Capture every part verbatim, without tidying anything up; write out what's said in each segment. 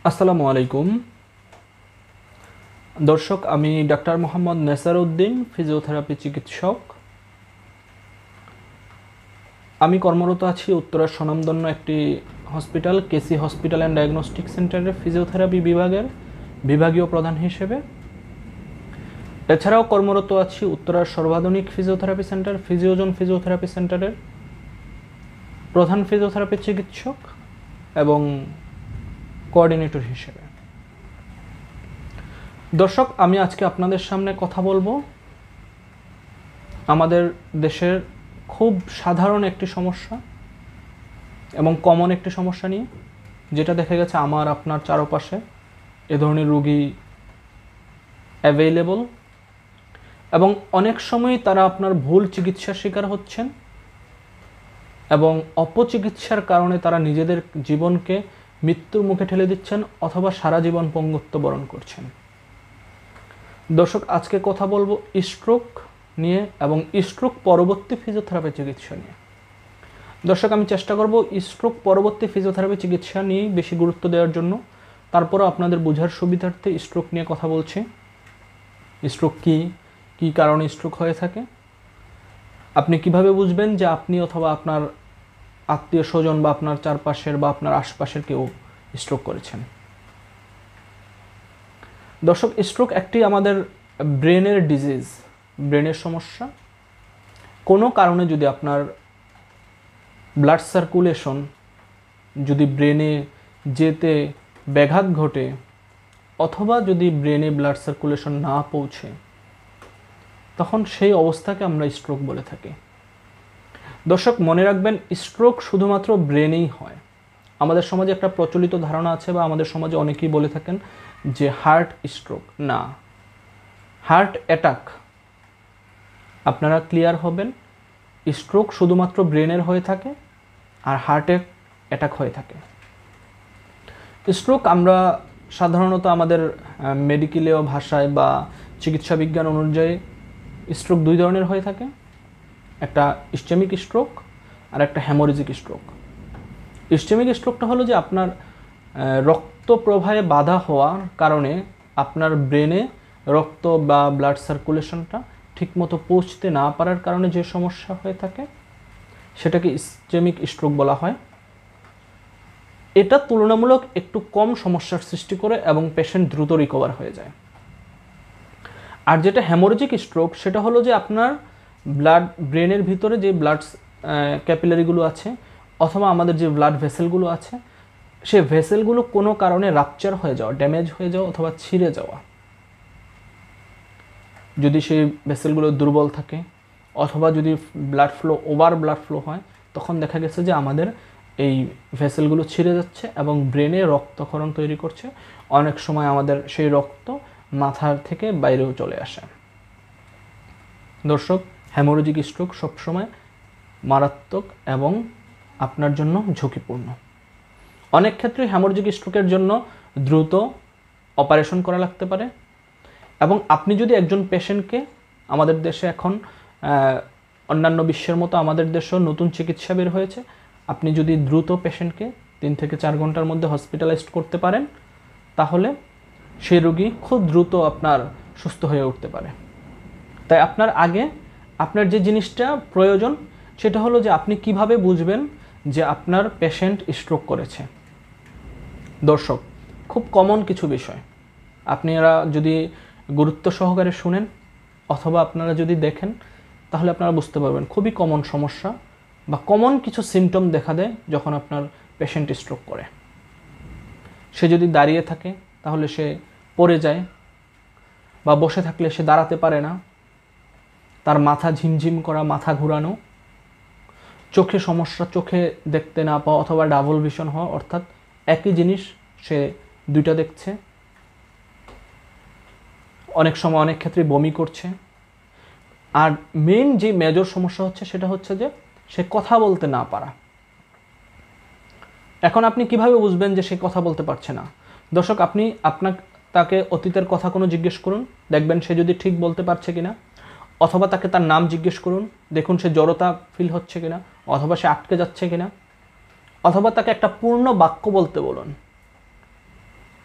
আসসালামু আলাইকুম দর্শক, আমি ডাক্তার মোহাম্মদ নেসার উদ্দিন, ফিজিওথেরাপি চিকিৎসক। আমি কর্মরত আছি উত্তরার স্বনামধন্য একটি hospital KC hospital and diagnostic সেন্টারের ফিজিওথেরাপি বিভাগের বিভাগীয় প্রধান হিসেবে। এছাড়াও কর্মরত আছি উত্তরার সর্বাধুনিক ফিজিওথেরাপি সেন্টার ফিজিওজন ফিজিওথেরাপি সেন্টারের প্রধান ফিজিওথেরাপি চিকিৎসক এবং কোঅর্ডিনেটর হিসেবে। দর্শক, আমি আজকে আপনাদের সামনে কথা বলবো আমাদের দেশের খুব সাধারণ একটি সমস্যা এবং কমন একটি সমস্যা নিয়ে, যেটা দেখা গেছে আমার আপনার চারপাশে এ ধরনের রোগী অ্যাভেইলেবল, এবং অনেক সময় তারা আপনার ভুল চিকিৎসার শিকার হচ্ছেন এবং অপচিকিৎসার কারণে তারা নিজেদের জীবনকে মৃত্যুর মুখে ঠেলে দিচ্ছেন অথবা সারা জীবন পঙ্গুত্ব বরণ করছেন। দর্শক, আজকে কথা বলবো স্ট্রোক নিয়ে এবং স্ট্রোক পরবর্তী ফিজিওথেরাপি চিকিৎসা নিয়ে। দর্শক, আমি চেষ্টা করব স্ট্রোক পরবর্তী ফিজিওথেরাপি চিকিৎসা নিয়ে বেশি গুরুত্ব দেওয়ার জন্য। তারপরও আপনাদের বোঝার সুবিধার্থে স্ট্রোক নিয়ে কথা বলছি। স্ট্রোক কী, কী কারণে স্ট্রোক হয়ে থাকে, আপনি কিভাবে বুঝবেন যে আপনি অথবা আপনার আত্মীয় স্বজন বা আপনার চারপাশের বা আপনার আশপাশের কেউ স্ট্রোক করেছেন। দর্শক, স্ট্রোক একটি আমাদের ব্রেনের ডিজিজ, ব্রেনের সমস্যা। কোনো কারণে যদি আপনার ব্লাড সার্কুলেশন যদি ব্রেনে যেতে ব্যাঘাত ঘটে অথবা যদি ব্রেনে ব্লাড সার্কুলেশন না পৌঁছে, তখন সেই অবস্থাকে আমরা স্ট্রোক বলে থাকি। দর্শক, মনে রাখবেন, স্ট্রোক শুধুমাত্র ব্রেনেই হয়। আমাদের সমাজে একটা প্রচলিত ধারণা আছে বা আমাদের সমাজে অনেকেই বলে থাকেন যে হার্ট স্ট্রোক। না, হার্ট অ্যাটাক। আপনারা ক্লিয়ার হবেন, স্ট্রোক শুধুমাত্র ব্রেনের হয়ে থাকে আর হার্টে অ্যাটাক হয়ে থাকে। স্ট্রোক আমরা সাধারণত আমাদের মেডিকেলীয় ভাষায় বা চিকিৎসা বিজ্ঞান অনুযায়ী স্ট্রোক দুই ধরনের হয়ে থাকে, একটা ইসচেমিক স্ট্রোক আর একটা হ্যামোরেজিক স্ট্রোক। ইসচেমিক স্ট্রোকটা হলো যে আপনার রক্ত প্রবাহে বাধা হওয়ার কারণে আপনার ব্রেনে রক্ত বা ব্লাড সার্কুলেশনটা ঠিকমতো পৌঁছতে না পারার কারণে যে সমস্যা হয়ে থাকে সেটাকে ইসচেমিক স্ট্রোক বলা হয়। এটা তুলনামূলক একটু কম সমস্যার সৃষ্টি করে এবং পেশেন্ট দ্রুত রিকভার হয়ে যায়। আর যেটা হ্যামোরেজিক স্ট্রোক, সেটা হলো যে আপনার ব্লাড ব্রেনের ভিতরে যে ব্লাড ক্যাপিলারিগুলো আছে অথবা আমাদের যে ব্লাড ভেসেলগুলো আছে, সে ভেসেলগুলো কোনো কারণে রাপচার হয়ে যাওয়া, ড্যামেজ হয়ে যাওয়া অথবা ছিঁড়ে যাওয়া। যদি সেই ভেসেলগুলো দুর্বল থাকে অথবা যদি blood flow over blood flow হয়, তখন দেখা গেছে যে আমাদের এই ভেসেলগুলো ছিঁড়ে যাচ্ছে এবং ব্রেনে রক্তক্ষরণ তৈরি করছে। অনেক সময় আমাদের সেই রক্ত মাথার থেকে বাইরেও চলে আসে। দর্শক, হ্যামোরেজিক স্ট্রোক সবসময় মারাত্মক এবং আপনার জন্য ঝুঁকিপূর্ণ। অনেক ক্ষেত্রে হ্যামোরেজিক স্ট্রোকের জন্য দ্রুত অপারেশন করা লাগতে পারে, এবং আপনি যদি একজন পেশেন্টকে, আমাদের দেশে এখন অন্যান্য বিশ্বের মতো আমাদের দেশেও নতুন চিকিৎসা বের হয়েছে, আপনি যদি দ্রুত পেশেন্টকে তিন থেকে চার ঘন্টার মধ্যে হসপিটালাইজড করতে পারেন, তাহলে সেই রোগী খুব দ্রুত আপনার সুস্থ হয়ে উঠতে পারে। তাই আপনার আগে আপনার যে জিনিসটা প্রয়োজন সেটা হলো যে আপনি কিভাবে বুঝবেন যে আপনার পেশেন্ট স্ট্রোক করেছে। দর্শক, খুব কমন কিছু বিষয় আপনারা যদি গুরুত্ব সহকারে শুনেন অথবা আপনারা যদি দেখেন, তাহলে আপনারা বুঝতে পারবেন খুবই কমন সমস্যা বা কমন কিছু সিমটম দেখা দেয় যখন আপনার পেশেন্ট স্ট্রোক করে। সে যদি দাঁড়িয়ে থাকে তাহলে সে পড়ে যায়, বা বসে থাকলে সে দাঁড়াতে পারে না, তার মাথা ঝিমঝিম করা, মাথা ঘুরানো, চোখে সমস্যা, চোখে দেখতে না পাওয়া অথবা ডাবল ভিশন হওয়া, অর্থাৎ একই জিনিস সে দুইটা দেখছে। অনেক সময় অনেক ক্ষেত্রে বমি করছে। আর মেইন যে মেজর সমস্যা হচ্ছে সেটা হচ্ছে যে সে কথা বলতে না পারা। এখন আপনি কিভাবে বুঝবেন যে সে কথা বলতে পারছে না? দর্শক, আপনি আপনার তাকে অতীতের কথা কোনো জিজ্ঞেস করুন, দেখবেন সে যদি ঠিক বলতে পারছে কিনা, অথবা তাকে তার নাম জিজ্ঞেস করুন, দেখুন সে জড়তা ফিল হচ্ছে কিনা অথবা সে আটকে যাচ্ছে কিনা, অথবা তাকে একটা পূর্ণ বাক্য বলতে বলুন,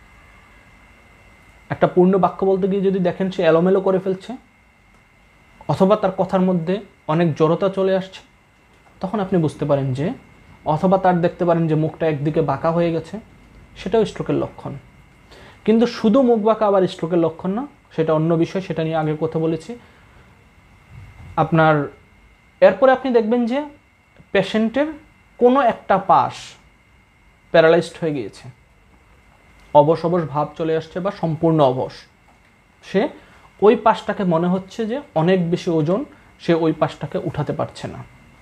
একটা পূর্ণ বাক্য বলতে গিয়ে যদি দেখেন সে এলোমেলো করে ফেলছে অথবা তার কথার মধ্যে অনেক জড়তা চলে আসছে, তখন আপনি বুঝতে পারেন যে, অথবা তার দেখতে পারেন যে মুখটা একদিকে বাঁকা হয়ে গেছে, সেটাও স্ট্রোকের লক্ষণ। কিন্তু শুধু মুখ বাঁকা আবার স্ট্রোকের লক্ষণ না, সেটা অন্য বিষয়, সেটা নিয়ে আগে কথা বলেছি। আপনার এরপরে আপনি দেখবেন যে পেশেন্টের কোনো একটা পাশ প্যারালাইজড হয়ে গিয়েছে, অবশ অবশ ভাব চলে আসছে বা সম্পূর্ণ অবশ। সে ওই পাশটাকে মনে হচ্ছে যে অনেক বেশি ওজন, সে ওই পাশটাকে উঠাতে পারছে না।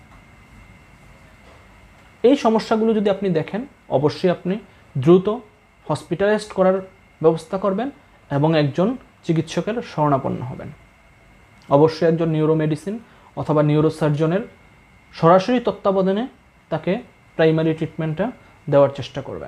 এই সমস্যাগুলো যদি আপনি দেখেন, অবশ্যই আপনি দ্রুত হসপিটালাইজড করার ব্যবস্থা করবেন এবং একজন চিকিৎসকের শরণাপন্ন হবেন। অবশ্যই একজন নিউরোমেডিসিন অথবা নিউরোসার্জনের সরাসরি তত্ত্বাবধানে তাকে প্রাইমারি ট্রিটমেন্টটা দেওয়ার চেষ্টা করবেন।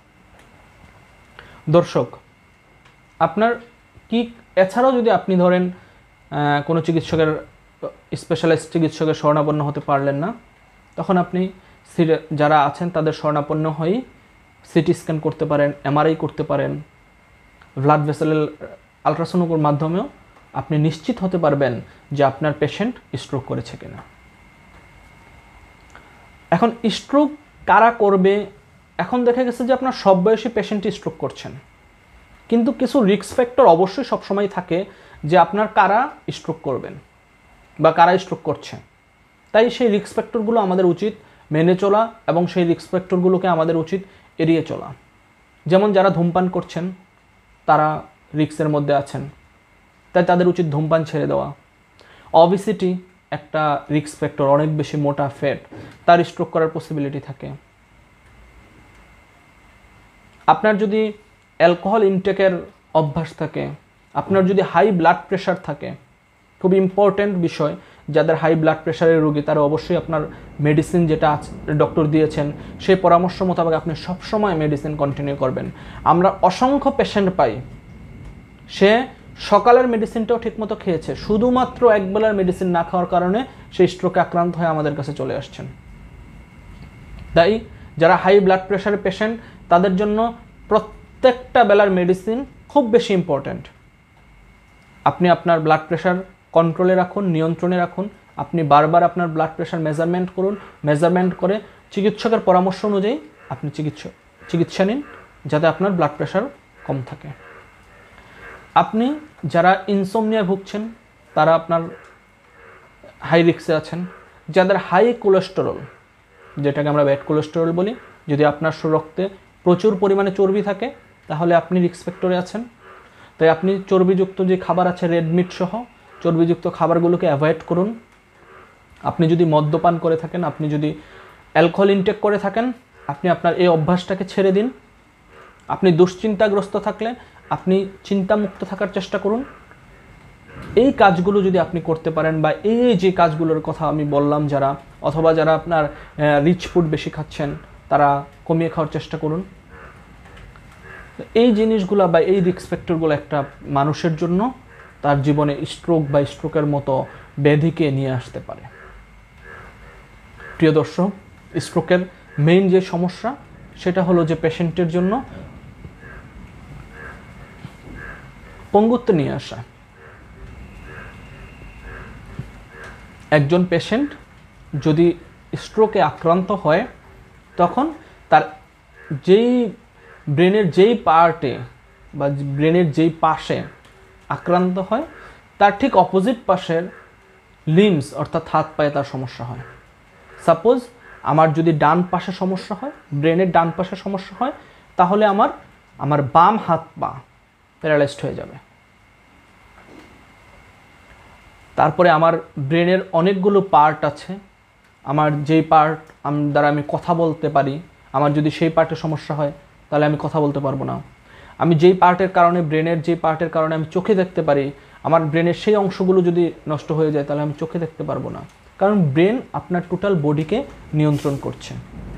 দর্শক, আপনার কি এছাড়াও যদি আপনি ধরেন কোনো চিকিৎসকের স্পেশালিস্ট চিকিৎসকের শরণাপন্ন হতে পারলেন না, তখন আপনি যারা আছেন তাদের শরণাপন্ন হয়েই সিটি স্ক্যান করতে পারেন, এমআরআই করতে পারেন, ব্লাড ভেসেলের আলট্রাসাউন্ডের মাধ্যমেও আপনি নিশ্চিত হতে পারবেন যে আপনার পেশেন্ট স্ট্রোক করেছে কিনা। এখন স্ট্রোক কারা করবে? এখন দেখা গেছে যে আপনার সব বয়সী পেশেন্টই স্ট্রোক করছেন, কিন্তু কিছু রিস্ক ফ্যাক্টর অবশ্যই সবসময় থাকে যে আপনার কারা স্ট্রোক করবেন বা কারা স্ট্রোক করছে। তাই সেই রিস্ক ফ্যাক্টরগুলো আমাদের উচিত মেনে চলা এবং সেই রিস্ক ফ্যাক্টরগুলোকে আমাদের উচিত এড়িয়ে চলা। যেমন যারা ধূমপান করছেন তারা রিস্কের মধ্যে আছেন, তাই তাদের উচিত ধূমপান ছেড়ে দেওয়া। অবিসিটি একটা রিস্ক ফ্যাক্টর, অনেক বেশি মোটা ফ্যাট, তার স্ট্রোক করার পসিবিলিটি থাকে। আপনার যদি অ্যালকোহল ইনটেকের অভ্যাস থাকে, আপনার যদি হাই ব্লাড প্রেশার থাকে, খুব ইম্পর্ট্যান্ট বিষয়, যাদের হাই ব্লাড প্রেশারের রোগী তারা অবশ্যই আপনার মেডিসিন যেটা ডক্টর দিয়েছেন সেই পরামর্শ মোতাবেক আপনি সবসময় মেডিসিন কন্টিনিউ করবেন। আমরা অসংখ্য পেশেন্ট পাই, সে সকালের মেডিসিনটাও ঠিকমতো খেয়েছে, শুধুমাত্র একবেলার মেডিসিন না খাওয়ার কারণে সেই স্ট্রোকে আক্রান্ত হয়ে আমাদের কাছে চলে আসছেন। তাই যারা হাই ব্লাড প্রেশারের পেশেন্ট তাদের জন্য প্রত্যেকটা বেলার মেডিসিন খুব বেশি ইম্পর্ট্যান্ট। আপনি আপনার ব্লাড প্রেশার কন্ট্রোলে রাখুন, নিয়ন্ত্রণে রাখুন। আপনি বারবার আপনার ব্লাড প্রেশার মেজারমেন্ট করুন, মেজারমেন্ট করে চিকিৎসকের পরামর্শ অনুযায়ী আপনি চিকিৎসা চিকিৎসা নিন, যাতে আপনার ব্লাড প্রেশার কম থাকে। আপনি যারা ইনসোমনিয়ায় ভুগছেন তারা আপনার হাই রিস্কে আছেন। যাদের হাই কোলেস্টেরল, যেটাকে আমরা ব্যাড কোলেস্টেরল বলি, যদি আপনার রক্তে প্রচুর পরিমাণে চর্বি থাকে তাহলে আপনি রিস্ক ফ্যাক্টরে আছেন। তাই আপনি চর্বিযুক্ত যে খাবার আছে, রেড মিট সহ চর্বিযুক্ত খাবারগুলোকে অ্যাভয়েড করুন। আপনি যদি মদ্যপান করে থাকেন, আপনি যদি অ্যালকোহল ইনটেক করে থাকেন, আপনি আপনার এই অভ্যাসটাকে ছেড়ে দিন। আপনি দুশ্চিন্তাগ্রস্ত থাকলে আপনি চিন্তামুক্ত থাকার চেষ্টা করুন। এই কাজগুলো যদি আপনি করতে পারেন, বা এই যে কাজগুলোর কথা আমি বললাম, যারা অথবা যারা আপনার রিচ ফুড বেশি খাচ্ছেন তারা কমিয়ে খাওয়ার চেষ্টা করুন। এই জিনিসগুলো বা এই রিস্ক ফ্যাক্টরগুলো একটা মানুষের জন্য তার জীবনে স্ট্রোক বা স্ট্রোকের মতো ব্যাধিকে নিয়ে আসতে পারে। প্রিয় দর্শক, স্ট্রোকের মেইন যে সমস্যা সেটা হলো যে পেশেন্টের জন্য পঙ্গুত্ব নিয়ে আসা। একজন পেশেন্ট যদি স্ট্রোকে আক্রান্ত হয় তখন তার যেই ব্রেনের যেই পার্টে বা ব্রেনের যেই পাশে আক্রান্ত হয় তার ঠিক অপোজিট পাশের লিম্বস অর্থাৎ হাত পায়ে তার সমস্যা হয়। সাপোজ আমার যদি ডান পাশে সমস্যা হয়, ব্রেনের ডান পাশে সমস্যা হয়, তাহলে আমার আমার বাম হাত পা প্যারালাইজড হয়ে যাবে। তারপরে আমার ব্রেনের অনেকগুলো পার্ট আছে, আমার যেই পার্ট দ্বারা আমি কথা বলতে পারি, আমার যদি সেই পার্টে সমস্যা হয় তাহলে আমি কথা বলতে পারবো না। আমি যেই পার্টের কারণে ব্রেনের যেই পার্টের কারণে আমি চোখে দেখতে পারি, আমার ব্রেনের সেই অংশগুলো যদি নষ্ট হয়ে যায় তাহলে আমি চোখে দেখতে পারবো না, কারণ ব্রেন আপনার টোটাল বডিকে নিয়ন্ত্রণ করছে।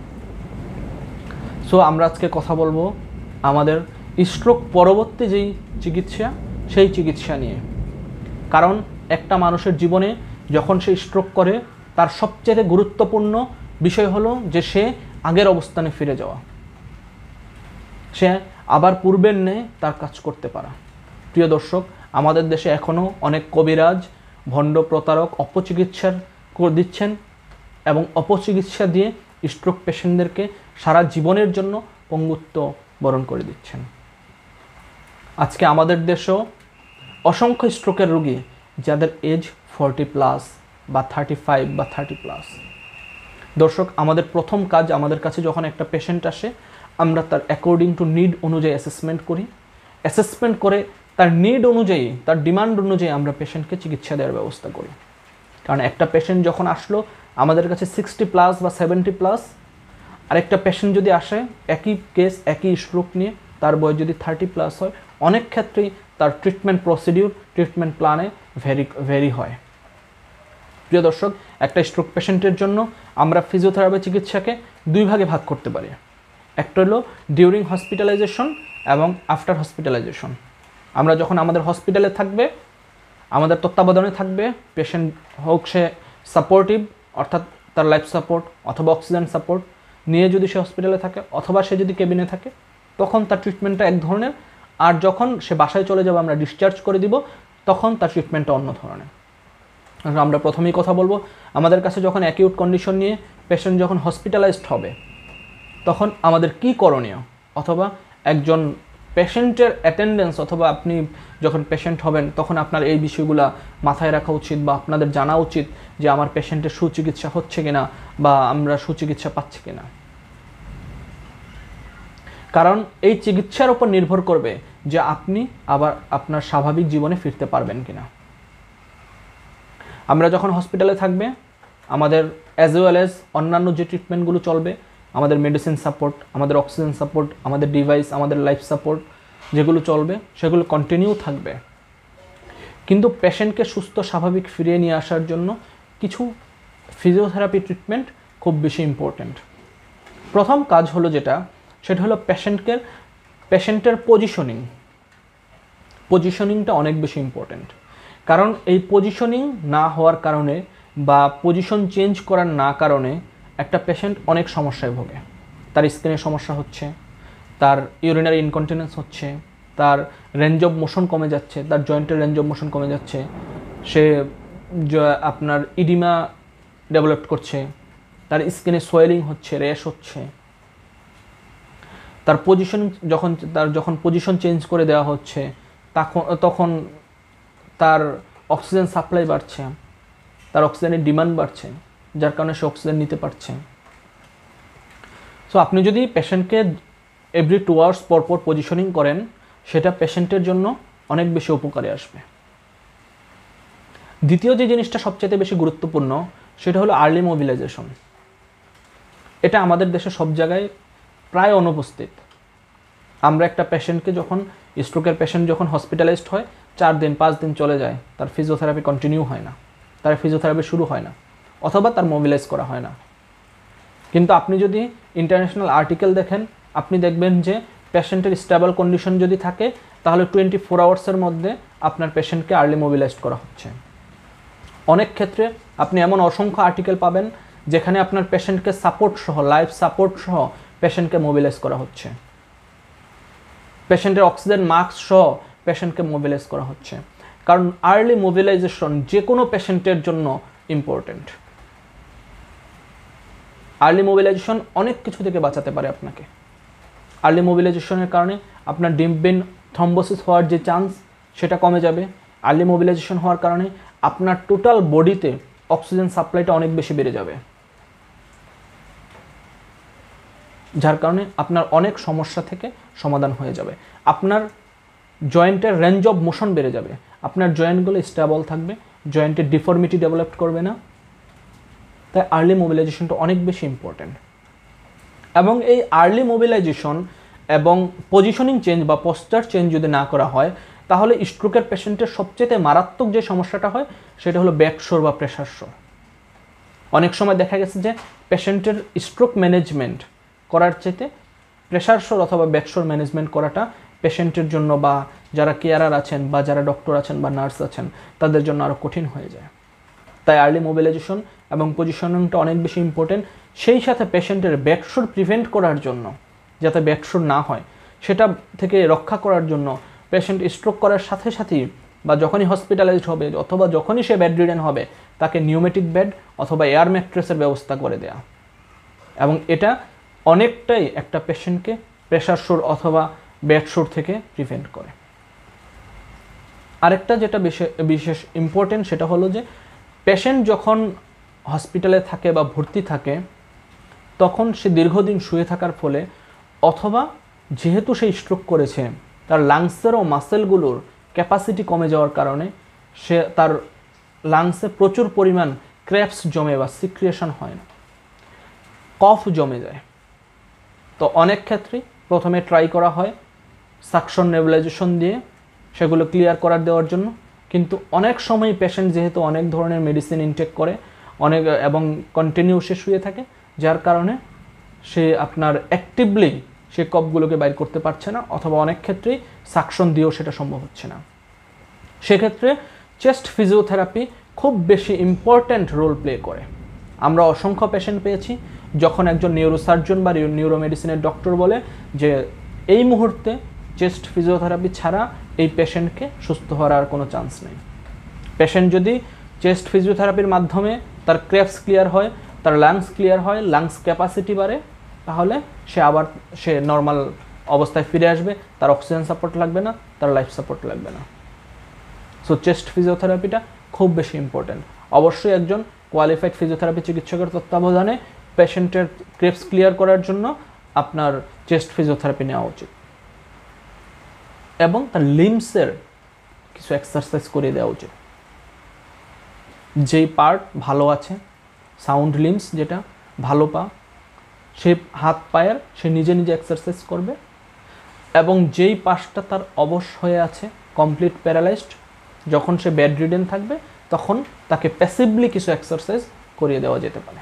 সো আমরা আজকে কথা বলবো আমাদের স্ট্রোক পরবর্তী যেই চিকিৎসা সেই চিকিৎসা নিয়ে। কারণ একটা মানুষের জীবনে যখন সে স্ট্রোক করে তার সবচেয়ে গুরুত্বপূর্ণ বিষয় হলো যে সে আগের অবস্থানে ফিরে যাওয়া, সে আবার পূর্বের ন্যায় তার কাজ করতে পারা। প্রিয় দর্শক, আমাদের দেশে এখনও অনেক কবিরাজ, ভণ্ড, প্রতারক অপচিকিৎসার করে দিচ্ছেন এবং অপচিকিৎসা দিয়ে স্ট্রোক পেশেন্টদেরকে সারা জীবনের জন্য পঙ্গুত্ব বরণ করে দিচ্ছেন। আজকে আমাদের দেশেও অসংখ্য স্ট্রোকের রোগী যাদের এজ ফর্টি প্লাস বা থার্টি ফাইভ বা থার্টি প্লাস। দর্শক, আমাদের প্রথম কাজ, আমাদের কাছে যখন একটা পেশেন্ট আসে আমরা তার অ্যাকর্ডিং টু নিড অনুযায়ী অ্যাসেসমেন্ট করি। অ্যাসেসমেন্ট করে তার নিড অনুযায়ী, তার ডিমান্ড অনুযায়ী আমরা পেশেন্টকে চিকিৎসা দেওয়ার ব্যবস্থা করি। কারণ একটা পেশেন্ট যখন আসলো আমাদের কাছে সিক্সটি প্লাস বা সেভেন্টি প্লাস, আরেকটা পেশেন্ট যদি আসে একই কেস, একই স্ট্রোক নিয়ে, তার বয়স যদি থার্টি প্লাস হয়, অনেক ক্ষেত্রেই তার ট্রিটমেন্ট প্রসিডিউর, ট্রিটমেন্ট প্ল্যানে ভেরি ভেরি হয়। প্রিয় দর্শক, একটা স্ট্রোক পেশেন্টের জন্য আমরা ফিজিওথেরাপি চিকিৎসাকে দুই ভাগে ভাগ করতে পারি। একটা হলো ডিউরিং হসপিটালাইজেশন এবং আফটার হসপিটালাইজেশন। আমরা যখন আমাদের হসপিটালে থাকবে, আমাদের তত্ত্বাবধানে থাকবে, পেশেন্ট হোক সে সাপোর্টিভ অর্থাৎ তার লাইফ সাপোর্ট অথবা অক্সিজেন সাপোর্ট নিয়ে যদি সে হসপিটালে থাকে অথবা সে যদি কেবিনে থাকে, তখন তার ট্রিটমেন্টটা এক ধরনের। আর যখন সে বাসায় চলে যাবে, আমরা ডিসচার্জ করে দিব, তখন তার ট্রিটমেন্টটা অন্য ধরনের। আমরা প্রথমেই কথা বলবো, আমাদের কাছে যখন অ্যাকিউট কন্ডিশন নিয়ে পেশেন্ট যখন হসপিটালাইজড হবে তখন আমাদের কি করণীয়, অথবা একজন পেশেন্টের অ্যাটেন্ডেন্স অথবা আপনি যখন পেশেন্ট হবেন তখন আপনার এই বিষয়গুলো মাথায় রাখা উচিত বা আপনাদের জানা উচিত যে আমার পেশেন্টের সুচিকিৎসা হচ্ছে কিনা বা আমরা সুচিকিৎসা পাচ্ছি কিনা। কারণ এই চিকিৎসার উপর নির্ভর করবে যে আপনি আবার আপনার স্বাভাবিক জীবনে ফিরতে পারবেন কিনা। আমরা যখন হসপিটালে থাকবে আমাদের অ্যাজ ওয়েল অ্যাজ অন্যান্য যে ট্রিটমেন্টগুলো চলবে, আমাদের মেডিসিন সাপোর্ট, আমাদের অক্সিজেন সাপোর্ট, আমাদের ডিভাইস, আমাদের লাইফ সাপোর্ট যেগুলো চলবে সেগুলো কন্টিনিউ থাকবে। কিন্তু পেশেন্টকে সুস্থ স্বাভাবিক ফিরিয়ে নিয়ে আসার জন্য কিছু ফিজিওথেরাপি ট্রিটমেন্ট খুব বেশি ইম্পর্ট্যান্ট। প্রথম কাজ হলো যেটা, সেটা হলো পেশেন্টকে পেশেন্টের পজিশনিং। পজিশনিংটা অনেক বেশি ইম্পর্ট্যান্ট। কারণ এই পজিশনিং না হওয়ার কারণে বা পজিশন চেঞ্জ করার না কারণে একটা পেশেন্ট অনেক সমস্যায় ভোগে। তার স্কিনের সমস্যা হচ্ছে, তার ইউরিনারি ইনকন্টিনেন্স হচ্ছে, তার রেঞ্জ অফ মোশন কমে যাচ্ছে, তার জয়েন্টের রেঞ্জ অফ মোশন কমে যাচ্ছে, সে আপনার ইডিমা ডেভেলপ করছে, তার স্কিনে সোয়েলিং হচ্ছে, র্যাশ হচ্ছে। তার পজিশন যখন তার যখন পজিশন চেঞ্জ করে দেওয়া হচ্ছে তখন তখন তার অক্সিজেন সাপ্লাই বাড়ছে, তার অক্সিজেনের ডিমান্ড বাড়ছে, যার কারণে সে অক্সিজেন নিতে পারছে। সো আপনি যদি পেশেন্টকে এভরি টু আওয়ার্স পর পর পজিশনিং করেন, সেটা পেশেন্টের জন্য অনেক বেশি উপকারে আসবে। দ্বিতীয় যে জিনিসটা সবচেয়ে বেশি গুরুত্বপূর্ণ সেটা হলো আর্লি মোবিলাইজেশন। এটা আমাদের দেশে সব জায়গায় প্রায় অনুপস্থিত। আমরা একটা পেশেন্টকে যখন স্ট্রোকের পেশেন্ট যখন হসপিটালাইজড হয়, চার দিন পাঁচ দিন চলে যায়, তার ফিজিওথেরাপি কন্টিনিউ হয় না, তার ফিজিওথেরাপি শুরু হয় না, অথবা তার মোবিলাইজ করা হয় না। কিন্তু আপনি যদি ইন্টারন্যাশনাল আর্টিকেল দেখেন, আপনি দেখবেন যে পেশেন্টের স্টেবল কন্ডিশন যদি থাকে তাহলে টোয়েন্টি ফোর আওয়ার্সের মধ্যে আপনার পেশেন্টকে আর্লি মোবিলাইজড করা হচ্ছে। অনেক ক্ষেত্রে আপনি এমন অসংখ্য আর্টিকেল পাবেন যেখানে আপনার পেশেন্টকে সাপোর্ট সহ, লাইফ সাপোর্ট সহ পেশেন্টকে মোবিলাইজ করা হচ্ছে, পেশেন্টের অক্সিজেন মাস্ক সহ পেশেন্টকে মোবিলাইজ করা হচ্ছে। কারণ আর্লি মোবিলাইজেশন যে কোনো পেশেন্টের জন্য ইম্পর্টেন্ট। আর্লি মোবিলাইজেশন অনেক কিছু থেকে বাঁচাতে পারে আপনাকে। আর্লি মোবিলাইজেশনের কারণে আপনার ডিপ ভেইন থ্রম্বোসিস হওয়ার যে চান্স সেটা কমে যাবে। আর্লি মোবিলাইজেশন হওয়ার কারণে আপনার টোটাল বডিতে অক্সিজেন সাপ্লাইটা অনেক বেশি বেড়ে যাবে, যার কারণে আপনার অনেক সমস্যা থেকে সমাধান হয়ে যাবে। আপনার জয়েন্টের রেঞ্জ অফ মোশন বেড়ে যাবে, আপনার জয়েন্টগুলো স্টেবল থাকবে, জয়েন্টের ডিফর্মিটি ডেভেলপ করবে না। তাই আর্লি মোবিলাইজেশনটা অনেক বেশি ইম্পর্ট্যান্ট। এবং এই আর্লি মোবিলাইজেশন এবং পজিশনিং চেঞ্জ বা পোস্টার চেঞ্জ যদি না করা হয় তাহলে স্ট্রোকের পেশেন্টের সবচেয়ে মারাত্মক যে সমস্যাটা হয় সেটা হলো ব্যাকশোর বা প্রেসার শোর। অনেক সময় দেখা গেছে যে পেশেন্টের স্ট্রোক ম্যানেজমেন্ট করার চাইতে প্রেসার শোর অথবা ব্যাকশোর ম্যানেজমেন্ট করাটা পেশেন্টের জন্য বা যারা কেয়ারার আছেন বা যারা ডক্টর আছেন বা নার্স আছেন তাদের জন্য আরও কঠিন হয়ে যায়। তাই আর্লি মোবিলাইজেশন এবং পজিশনিংটা অনেক বেশি ইম্পর্টেন্ট। সেই সাথে পেশেন্টের ব্যাকশোর প্রিভেন্ট করার জন্য, যাতে ব্যাকশোর না হয় সেটা থেকে রক্ষা করার জন্য পেশেন্ট স্ট্রোক করার সাথে সাথেই বা যখনই হসপিটালাইজড হবে অথবা যখনই সে বেড রিডেন হবে তাকে নিউমেটিক বেড অথবা এয়ার ম্যাট্রেসের ব্যবস্থা করে দেয়া, এবং এটা অনেকটাই একটা পেশেন্টকে প্রেশার শোর অথবা বেড শোর থেকে প্রিভেন্ট করে। আরেকটা যেটা বিশেষ ইম্পর্টেন্ট সেটা হলো যে পেশেন্ট যখন হসপিটালে থাকে বা ভর্তি থাকে তখন সে দীর্ঘদিন শুয়ে থাকার ফলে অথবা যেহেতু সে স্ট্রোক করেছে তার লাংসের ও মাসেলগুলোর ক্যাপাসিটি কমে যাওয়ার কারণে সে তার লাংসে প্রচুর পরিমাণ ক্র্যাপস জমে বা সিক্রিয়েশন হয় না, কফ জমে যায়। তো অনেক ক্ষেত্রেই প্রথমে ট্রাই করা হয় সাকশন নেবুলাইজেশন দিয়ে সেগুলো ক্লিয়ার করার দেওয়ার জন্য, কিন্তু অনেক সময় পেশেন্ট যেহেতু অনেক ধরনের মেডিসিন ইনটেক করে অনেক এবং কন্টিনিউ সে শুয়ে থাকে, যার কারণে সে আপনার অ্যাক্টিভলি সে কফগুলোকে বাইর করতে পারছে না, অথবা অনেক ক্ষেত্রেই সাকশন দিয়েও সেটা সম্ভব হচ্ছে না। সেক্ষেত্রে চেস্ট ফিজিওথেরাপি খুব বেশি ইম্পর্ট্যান্ট রোল প্লে করে। আমরা অসংখ্য পেশেন্ট পেয়েছি যখন একজন নিউরোসার্জন বা নিউরোমেডিসিনের ডক্টর বলে যে এই মুহূর্তে চেস্ট ফিজিওথেরাপি ছাড়া এই পেশেন্টকে সুস্থ হওয়ার আর কোনো চান্স নেই। পেশেন্ট যদি চেস্ট ফিজিওথেরাপির মাধ্যমে তার ক্র্যাপস ক্লিয়ার হয়, তার লাংস ক্লিয়ার হয়, লাংস ক্যাপাসিটি বাড়ে, তাহলে সে আবার সে নর্মাল অবস্থায় ফিরে আসবে, তার অক্সিজেন সাপোর্ট লাগবে না, তার লাইফ সাপোর্ট লাগবে না। সো চেস্ট ফিজিওথেরাপিটা খুব বেশি ইম্পর্ট্যান্ট। অবশ্যই একজন কোয়ালিফাইড ফিজিওথেরাপি চিকিৎসকের তত্ত্বাবধানে পেশেন্টের ক্রেপস ক্লিয়ার করার জন্য আপনার চেস্ট ফিজিওথেরাপি নেওয়া উচিত, এবং তার লিম্সের কিছু এক্সারসাইজ করে দেওয়া উচিত। যেই পার্ট ভালো আছে, সাউন্ড লিম্স যেটা ভালো পা, সে হাত পায়ের সে নিজে নিজে এক্সারসাইজ করবে, এবং যেই পাশটা তার অবশ হয়ে আছে, কমপ্লিট প্যারালাইজড, যখন সে বেড রিডেন থাকবে তখন তাকে প্যাসিভলি কিছু এক্সারসাইজ করিয়ে দেওয়া যেতে পারে।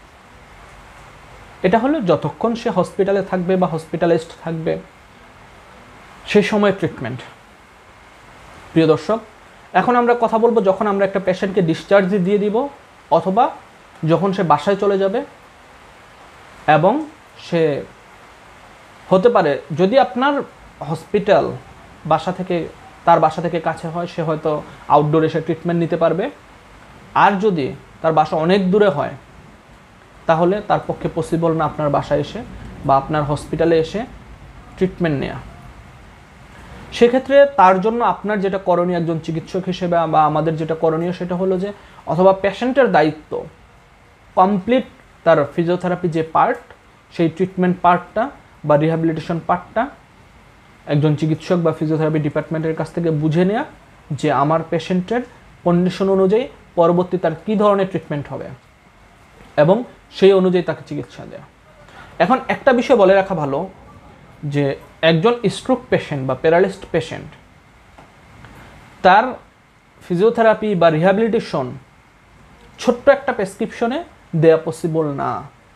এটা হলো যতক্ষণ সে হসপিটালে থাকবে বা হসপিটালাইজড থাকবে সেই সময় ট্রিটমেন্ট। প্রিয় দর্শক, এখন আমরা কথা বলবো যখন আমরা একটা পেশেন্টকে ডিসচার্জ দিয়ে দিব অথবা যখন সে বাসায় চলে যাবে, এবং সে হতে পারে যদি আপনার হসপিটাল বাসা থেকে তার বাসা থেকে কাছে হয় সে হয়তো আউটডোরে এসে ট্রিটমেন্ট নিতে পারবে, আর যদি তার বাসা অনেক দূরে হয় তাহলে তার পক্ষে পসিবল না আপনার বাসায় এসে বা আপনার হসপিটালে এসে ট্রিটমেন্ট নেওয়া। সেক্ষেত্রে তার জন্য আপনার যেটা করণীয় একজন চিকিৎসক হিসেবে বা আমাদের যেটা করণীয় সেটা হলো যে অথবা পেশেন্টের দায়িত্ব কমপ্লিট তার ফিজিওথেরাপি যে পার্ট সেই ট্রিটমেন্ট পার্টটা বা রিহ্যাবিলিটেশন পার্টটা একজন চিকিৎসক বা ফিজিওথেরাপি ডিপার্টমেন্টের কাছ থেকে বুঝে নেওয়া যে আমার পেশেন্টের কন্ডিশন অনুযায়ী পরবর্তী তার কী ধরনের ট্রিটমেন্ট হবে এবং সেই অনুযায়ী তাকে চিকিৎসা দেওয়া। এখন একটা বিষয় বলে রাখা ভালো যে একজন স্ট্রোক পেশেন্ট বা প্যারালাইজড পেশেন্ট তার ফিজিওথেরাপি বা রিহ্যাবিলিটেশন ছোট্ট একটা প্রেসক্রিপশনে দেওয়া পসিবল না,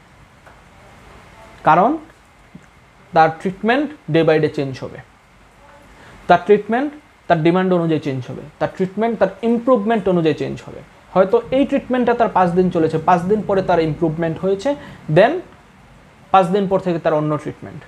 কারণ তার treatment day by day change হবে, তার ট্রিটমেন্ট তার ডিমান্ড অনুযায়ী চেঞ্জ হবে, তার ট্রিটমেন্ট তার ইমপ্রুভমেন্ট অনুযায়ী চেঞ্জ হবে। হয়তো এই ট্রিটমেন্টটা তার পাঁচ দিন চলেছে, পাঁচ দিন পরে তার ইমপ্রুভমেন্ট হয়েছে, দেন পাঁচ দিন পর থেকে তার অন্য ট্রিটমেন্ট।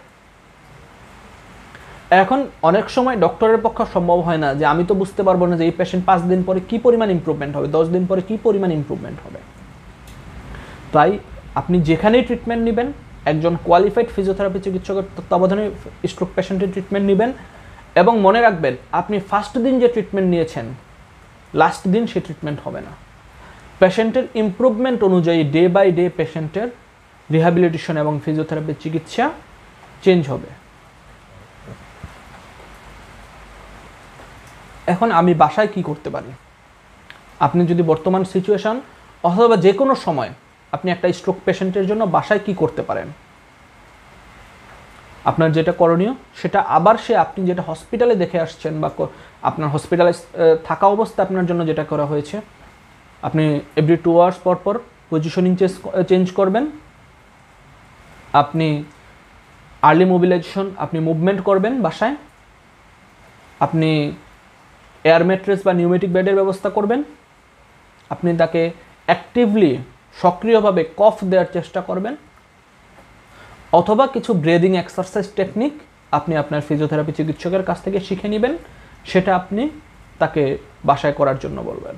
এখন অনেক সময় ডক্টরের পক্ষে সম্ভব হয় না যে আমি তো বুঝতে পারবো না যে এই পেশেন্ট পাঁচ দিন পরে কী পরিমাণ ইমপ্রুভমেন্ট হবে, দশ দিন পরে কী পরিমাণ ইমপ্রুভমেন্ট হবে। তাই আপনি যেখানেই ট্রিটমেন্ট নেবেন একজন কোয়ালিফাইড ফিজিওথেরাপি চিকিৎসকের তত্ত্বাবধানে স্ট্রোক পেশেন্টের ট্রিটমেন্ট নেবেন, এবং মনে রাখবেন আপনি ফার্স্ট দিন যে ট্রিটমেন্ট নিয়েছেন লাস্ট দিন সে ট্রিটমেন্ট হবে না। পেশেন্টের ইমপ্রুভমেন্ট অনুযায়ী ডে বাই ডে পেশেন্টের রিহ্যাবিলিটেশন এবং ফিজিওথেরাপির চিকিৎসা চেঞ্জ হবে। এখন আমি বাসায় কি করতে পারি? আপনি যদি বর্তমান সিচুয়েশন অথবা যে কোনো সময় আপনি একটা স্ট্রোক পেশেন্টের জন্য বাসায় কি করতে পারেন, আপনার যেটা করণীয় সেটা আবার সে আপনি যেটা হসপিটালে দেখে আসছেন বা আপনার হসপিটালে থাকা অবস্থায় আপনার জন্য যেটা করা হয়েছে, আপনি এভরি টু আওয়ার্স পর পর পজিশনিং চেঞ্জ করবেন, আপনি আর্লি মোবিলাইজেশন আপনি মুভমেন্ট করবেন বাসায়, আপনি এয়ার ম্যাট্রেস বা নিউমেটিক বেডের ব্যবস্থা করবেন, আপনি তাকে অ্যাক্টিভলি সক্রিয়ভাবে কফ দেওয়ার চেষ্টা করবেন, অথবা কিছু ব্রিদিং এক্সারসাইজ টেকনিক আপনি আপনার ফিজিওথেরাপি চিকিৎসকের কাছ থেকে শিখে নেবেন, সেটা আপনি তাকে বাসায় করার জন্য বলবেন।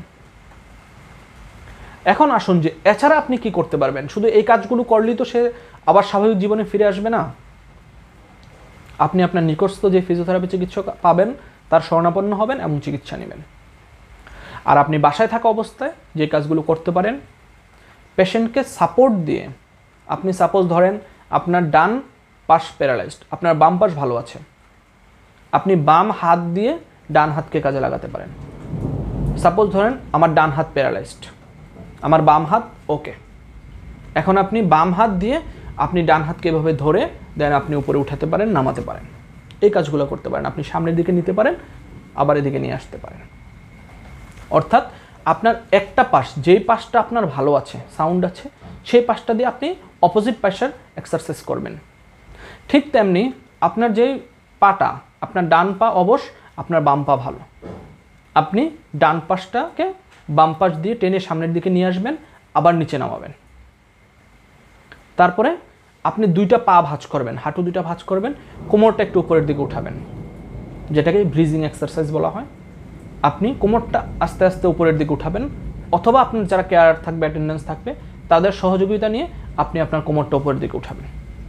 এখন আসুন যে এছাড়া আপনি কি করতে পারবেন। শুধু এই কাজগুলো করলেই তো সে আবার স্বাভাবিক জীবনে ফিরে আসবে না। আপনি আপনার নিকটস্থ যে ফিজিওথেরাপি চিকিৎসক পাবেন তার শরণাপন্ন হবেন এবং চিকিৎসা নেবেন। আর আপনি বাসায় থাকা অবস্থায় যে কাজগুলো করতে পারেন, পেশেন্টকে সাপোর্ট দিয়ে, আপনি সাপোজ ধরেন আপনার ডান পাশ প্যারালাইজড, আপনার বাম পাশ ভালো আছে, আপনি বাম হাত দিয়ে ডান হাতকে কাজে লাগাতে পারেন। সাপোজ ধরেন আমার ডান হাত প্যারালাইজড, আমার বাম হাত ওকে, এখন আপনি বাম হাত দিয়ে আপনি ডান হাতকে এভাবে ধরে দেন আপনি উপরে উঠাতে পারেন, নামাতে পারেন, এই কাজগুলো করতে পারেন। আপনি সামনের দিকে নিতে পারেন, আবার এদিকে নিয়ে আসতে পারেন। অর্থাৎ আপনার একটা পাশ, যেই পাশটা আপনার ভালো আছে, সাউন্ড আছে, সেই পাশটা দিয়ে আপনি অপোজিট পাশের এক্সারসাইজ করবেন। ঠিক তেমনি আপনার যেই পাটা, আপনার ডান পা অবশ, আপনার বাম পা ভালো, আপনি ডান পাশটাকে বাম পাশ দিয়ে টেনে সামনের দিকে নিয়ে আসবেন, আবার নিচে নামাবেন। তারপরে আপনি দুইটা পা ভাঁজ করবেন, হাঁটু দুইটা ভাঁজ করবেন, কোমরটা একটু উপরের দিকে উঠাবেন, যেটাকে ব্রিজিং এক্সারসাইজ বলা হয়। আপনি কোমরটা আস্তে আস্তে উপরের দিকে উঠাবেন, অথবা আপনার যারা কেয়ার থাকবে, অ্যাটেন্ডেন্স থাকবে, তাদের সহযোগিতা নিয়ে আপনি আপনার কোমরটা উপরের দিকে উঠাবেন।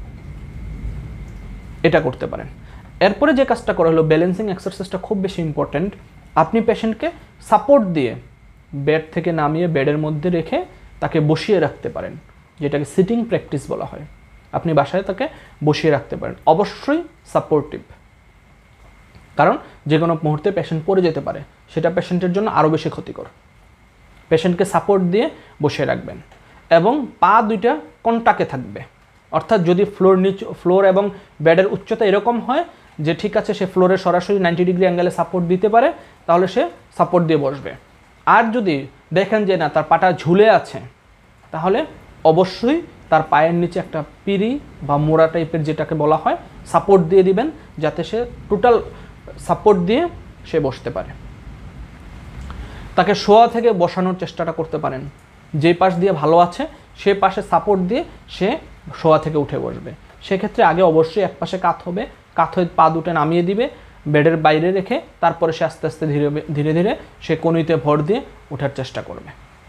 এটা করতে পারেন। এরপরে যে কাজটা করা হলো ব্যালেন্সিং এক্সারসাইজটা খুব বেশি ইম্পর্ট্যান্ট। আপনি পেশেন্টকে সাপোর্ট দিয়ে বেড থেকে নামিয়ে বেডের মধ্যে রেখে তাকে বসিয়ে রাখতে পারেন, যেটাকে সিটিং প্র্যাকটিস বলা হয়। আপনি বাসায় তাকে বসিয়ে রাখতে পারেন, অবশ্যই সাপোর্টিভ, কারণ যে কোনো মুহূর্তে পেশেন্ট পড়ে যেতে পারে, সেটা পেশেন্টের জন্য আরও বেশি ক্ষতিকর। পেশেন্টকে সাপোর্ট দিয়ে বসিয়ে রাখবেন এবং পা দুইটা কন্টাকে থাকবে, অর্থাৎ যদি ফ্লোর নিচ ফ্লোর এবং বেডের উচ্চতা এরকম হয় যে ঠিক আছে সে ফ্লোরে সরাসরি নাইনটি ডিগ্রি অ্যাঙ্গেলে সাপোর্ট দিতে পারে, তাহলে সে সাপোর্ট দিয়ে বসবে। আর যদি দেখেন যে না তার পাটা ঝুলে আছে, তাহলে অবশ্যই তার পায়ের নিচে একটা পিড়ি বা মোড়া টাইপের যেটাকে বলা হয় সাপোর্ট দিয়ে দিবেন, যাতে সে টোটাল সাপোর্ট দিয়ে সে বসতে পারে। তাকে শোয়া থেকে বসানোর চেষ্টাটা করতে পারেন, যে পাশ দিয়ে ভালো আছে সে পাশে সাপোর্ট দিয়ে সে শোয়া থেকে উঠে বসবে। সেক্ষেত্রে আগে অবশ্যই এক পাশে কাত হবে, কাত হয়ে পা দুটো নামিয়ে দিবে বেডের বাইরে রেখে, তারপরে সে আস্তে আস্তে ধীরে ধীরে ধীরে সে কনুইতে ভর দিয়ে ওঠার চেষ্টা করবে।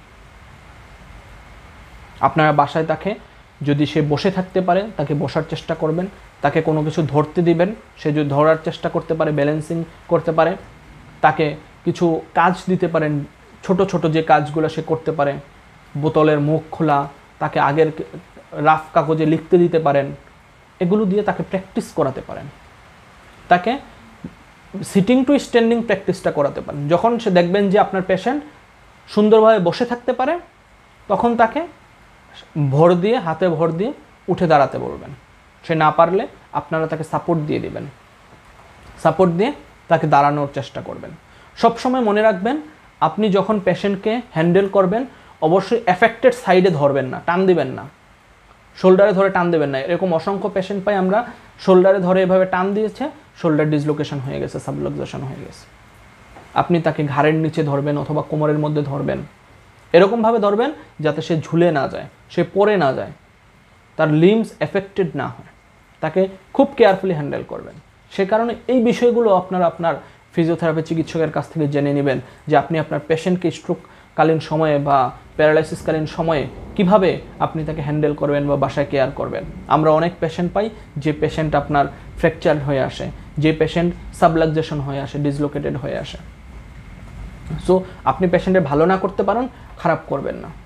আপনারা বাসায় তাকে যদি সে বসে থাকতে পারে তাকে বসার চেষ্টা করবেন, তাকে কোনো কিছু ধরতে দিবেন, সে যদি ধরার চেষ্টা করতে পারে, ব্যালেন্সিং করতে পারে, তাকে কিছু কাজ দিতে পারেন, ছোট ছোট যে কাজগুলো সে করতে পারে, বোতলের মুখ খোলা, তাকে আগের রাফ কাগজে লিখতে দিতে পারেন, এগুলো দিয়ে তাকে প্র্যাকটিস করাতে পারেন। তাকে সিটিং টু স্ট্যান্ডিং প্র্যাকটিসটা করাতে পারেন। যখন সে দেখবেন যে আপনার পেশেন্ট সুন্দরভাবে বসে থাকতে পারে, তখন তাকে ভর দিয়ে, হাতে ভর দিয়ে উঠে দাঁড়াতে বলবেন। সে না পারলে আপনারা তাকে সাপোর্ট দিয়ে দিবেন, সাপোর্ট দিয়ে তাকে দাঁড়ানোর চেষ্টা করবেন। সবসময় মনে রাখবেন, আপনি যখন পেশেন্টকে হ্যান্ডেল করবেন অবশ্যই এফেক্টেড সাইডে ধরবেন না, টান দিবেন না, শোল্ডারে ধরে টান দেবেন না। এরকম অসংখ্য পেশেন্ট পাই আমরা, শোল্ডারে ধরে এভাবে টান দিয়েছে, শোল্ডার ডিসলোকেশন হয়ে গেছে, সাবলুক্সেশন হয়ে গেছে। আপনি তাকে ঘাড়ের নিচে ধরবেন অথবা কোমরের মধ্যে ধরবেন, এরকমভাবে ধরবেন যাতে সে ঝুলে না যায়, সে পড়ে না যায়, তার লিম্বস এফেক্টেড না হয়। তাকে খুব কেয়ারফুলি হ্যান্ডেল করবেন। সে কারণে এই বিষয়গুলো আপনারা আপনার ফিজিওথেরাপি চিকিৎসকের কাছ থেকে জেনে নেবেন, যে আপনি আপনার পেশেন্টকে স্ট্রোককালীন সময়ে বা প্যারালাইসিসকালীন সময়ে কিভাবে আপনি তাকে হ্যান্ডেল করবেন বা বাসায় কেয়ার করবেন। আমরা অনেক পেশেন্ট পাই যে পেশেন্ট আপনার ফ্র্যাকচার হয়ে আসে, যে পেশেন্ট সাবলাক্সেশন হয়ে আসে, ডিসলোকেটেড হয়ে আসে। সো আপনি পেশেন্টের ভালো না করতে পারেন, খারাপ করবেন না।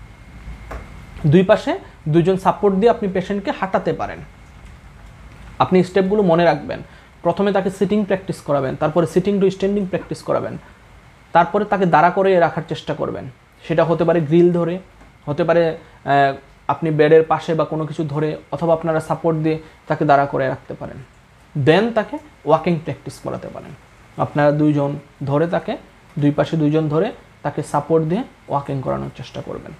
দুই পাশে দুইজন সাপোর্ট দিয়ে আপনি পেশেন্টকে হাঁটাতে পারেন। আপনি স্টেপগুলো মনে রাখবেন। প্রথমে তাকে সিটিং প্র্যাকটিস করাবেন, তারপরে সিটিং টু স্ট্যান্ডিং প্র্যাকটিস করাবেন, তারপরে তাকে দাঁড়া করে রাখার চেষ্টা করবেন। সেটা হতে পারে গ্রিল ধরে, হতে পারে আপনি বেডের পাশে বা কোনো কিছু ধরে, অথবা আপনারা সাপোর্ট দিয়ে তাকে দাঁড়া করে রাখতে পারেন। দেন তাকে ওয়াকিং প্র্যাকটিস করাতে পারেন। আপনারা দুইজন ধরে তাকে, দুই পাশে দুইজন ধরে তাকে সাপোর্ট দিয়ে ওয়াকিং করানোর চেষ্টা করবেন।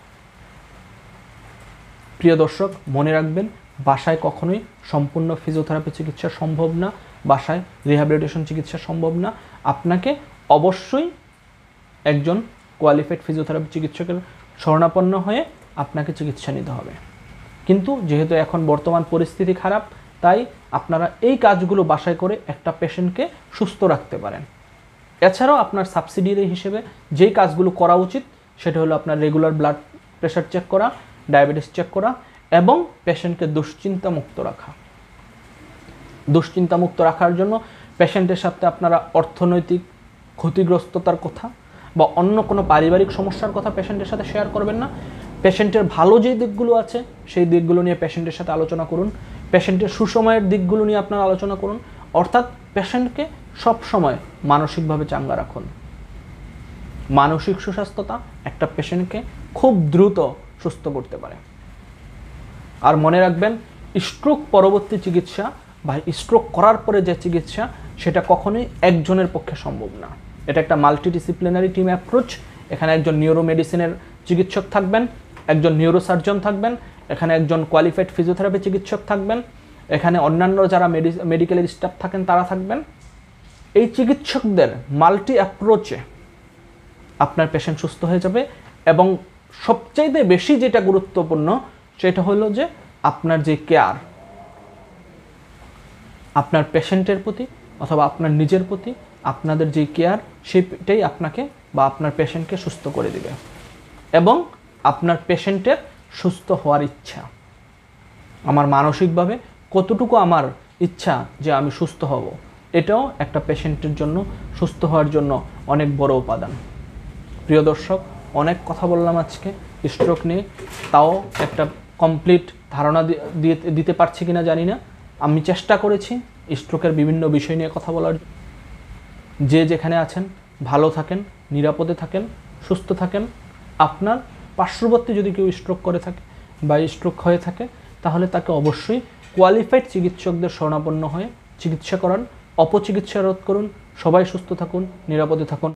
প্রিয় দর্শক, মনে রাখবেন, বাসায় কখনোই সম্পূর্ণ ফিজিওথেরাপি চিকিৎসা সম্ভব না, বাসায় রিহ্যাবিলিটেশন চিকিৎসা সম্ভব না। আপনাকে অবশ্যই একজন কোয়ালিফাইড ফিজিওথেরাপি চিকিৎসকের শরণাপন্ন হয়ে আপনাকে চিকিৎসা নিতে হবে। কিন্তু যেহেতু এখন বর্তমান পরিস্থিতি খারাপ, তাই আপনারা এই কাজগুলো বাসায় করে একটা পেশেন্টকে সুস্থ রাখতে পারেন। এছাড়াও আপনার সাবসিডিয়ারি হিসেবে যেই কাজগুলো করা উচিত সেটা হলো আপনার রেগুলার ব্লাড প্রেশার চেক করা, ডায়াবেটিস চেক করা এবং পেশেন্টকে দুশ্চিন্তা মুক্ত রাখা। দুশ্চিন্তা মুক্ত রাখার জন্য পেশেন্টের সাথে আপনারা অর্থনৈতিক ক্ষতিগ্রস্ততার কথা বা অন্য কোনো পারিবারিক সমস্যার কথা পেশেন্টের সাথে শেয়ার করবেন না। পেশেন্টের ভালো যে দিকগুলো আছে সেই দিকগুলো নিয়ে পেশেন্টের সাথে আলোচনা করুন। পেশেন্টের সুসময়ের দিকগুলো নিয়ে আপনারা আলোচনা করুন। অর্থাৎ পেশেন্টকে সব সময় মানসিকভাবে চাঙ্গা রাখুন। মানসিক সুস্বাস্থ্যতা একটা পেশেন্টকে খুব দ্রুত সুস্থ করতে পারে। আর মনে রাখবেন, স্ট্রোক পরবর্তী চিকিৎসা বা স্ট্রোক করার পরে যে চিকিৎসা সেটা কখনোই একজনের পক্ষে সম্ভব না। এটা একটা মাল্টিডিসিপ্লিনারি টিম অ্যাপ্রোচ। এখানে একজন নিউরো মেডিসিনের চিকিৎসক থাকবেন, একজন নিউরোসার্জন থাকবেন, এখানে একজন কোয়ালিফাইড ফিজিওথেরাপি চিকিৎসক থাকবেন, এখানে অন্যান্য যারা মেডিকেলের স্টাফ থাকেন তারা থাকবেন। এই চিকিৎসকদের মাল্টি অ্যাপ্রোচে আপনার পেশেন্ট সুস্থ হয়ে যাবে। এবং সবচাইতে বেশি যেটা গুরুত্বপূর্ণ সেটা হলো যে আপনার যে কেয়ার, আপনার পেশেন্টের প্রতি অথবা আপনার নিজের প্রতি আপনাদের যে কেয়ার সেটাই আপনাকে বা আপনার পেশেন্টকে সুস্থ করে দিবে। এবং আপনার পেশেন্টের সুস্থ হওয়ার ইচ্ছা, আমার মানসিকভাবে কতটুকু আমার ইচ্ছা যে আমি সুস্থ হব, এটাও একটা পেশেন্টের জন্য সুস্থ হওয়ার জন্য অনেক বড় উপাদান। প্রিয় দর্শক, অনেক কথা বললাম আজকে স্ট্রোক নিয়ে, তাও একটা কমপ্লিট ধারণা দিয়ে দিতে পারছি কিনা জানি না। আমি চেষ্টা করেছি স্ট্রোকের বিভিন্ন বিষয় নিয়ে কথা বলার। যে যেখানে আছেন ভালো থাকেন, নিরাপদে থাকেন, সুস্থ থাকেন। আপনার পার্শ্ববর্তী যদি কেউ স্ট্রোক করে থাকে বা স্ট্রোক হয়ে থাকে তাহলে তাকে অবশ্যই কোয়ালিফাইড চিকিৎসকদের শরণাপন্ন হয়ে চিকিৎসা করান, অপচিকিৎসা রোধ করুন। সবাই সুস্থ থাকুন, নিরাপদে থাকুন।